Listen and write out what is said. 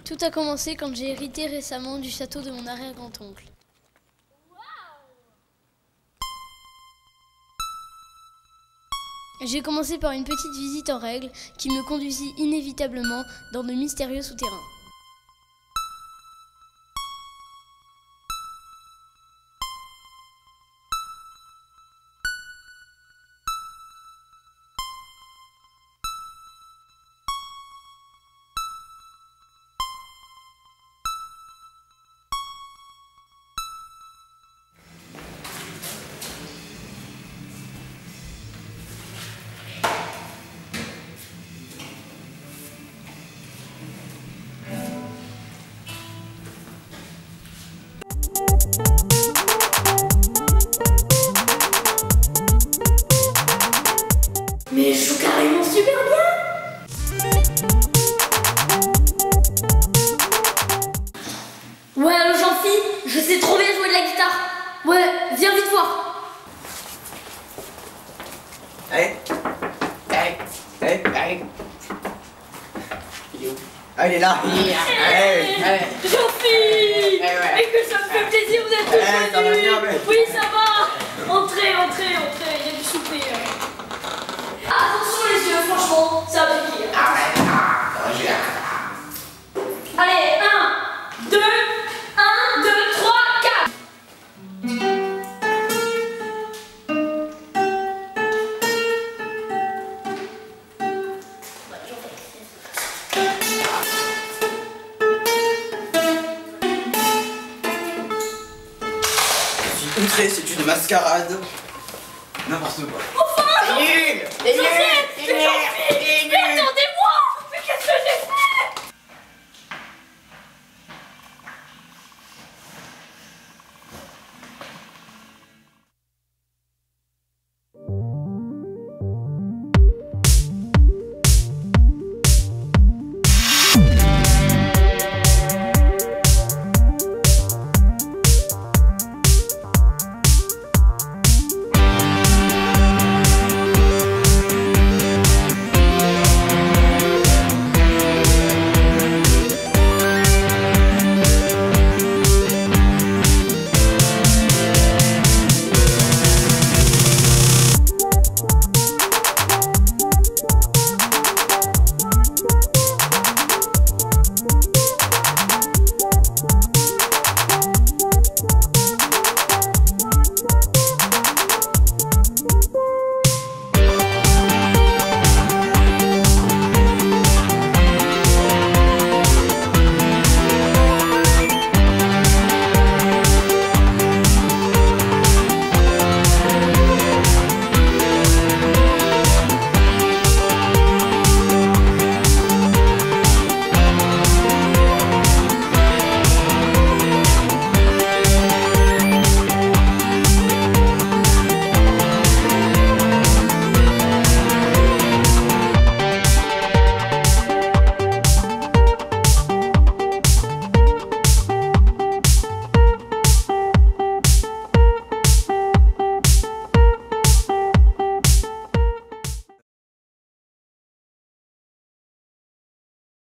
Tout a commencé quand j'ai hérité récemment du château de mon arrière-grand-oncle. J'ai commencé par une petite visite en règle qui me conduisit inévitablement dans de mystérieux souterrains. Mais je joue carrément super bien! Ouais, allo Jean-Phi, je sais trop bien jouer de la guitare. Ouais, viens vite voir. Allez, allez, allez, allez. Il est où? Ah, il est là. Allez. Jean-Phi! ouais. Et que ça me fait plaisir, vous êtes tous ça va venus. bien, mais... Oui, ça va. Entrez, il y a du souper. Attention les yeux, franchement, ça va piquer. Allez, 1, 2, 1, 2, 3, 4. Je suis outré, c'est une mascarade. N'importe quoi. Enfin, Nul.